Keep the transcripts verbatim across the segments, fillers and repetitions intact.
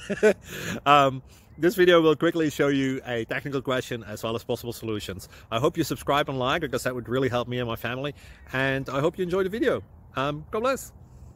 um, this video will quickly show you a technical question as well as possible solutions. I hope you subscribe and like, because that would really help me and my family. And I hope you enjoy the video. Um, God bless.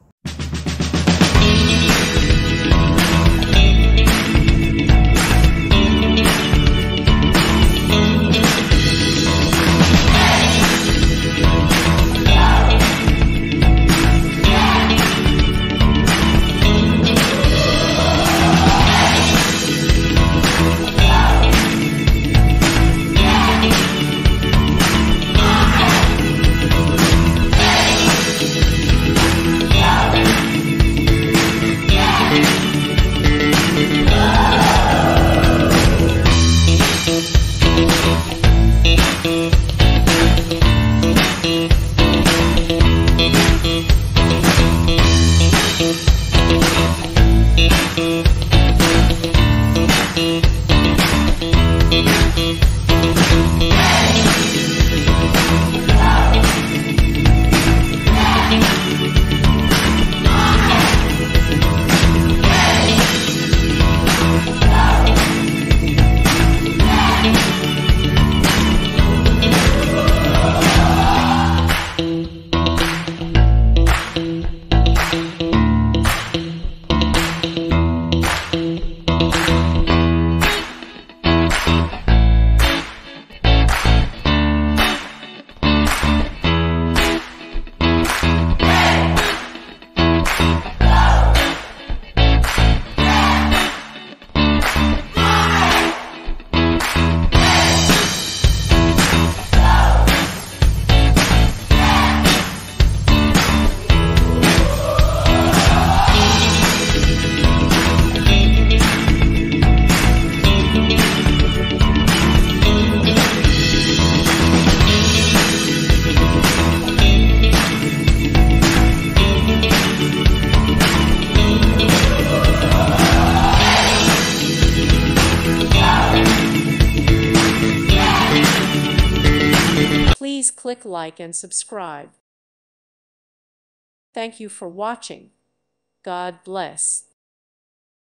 Please click like and subscribe. Thank you for watching. God bless.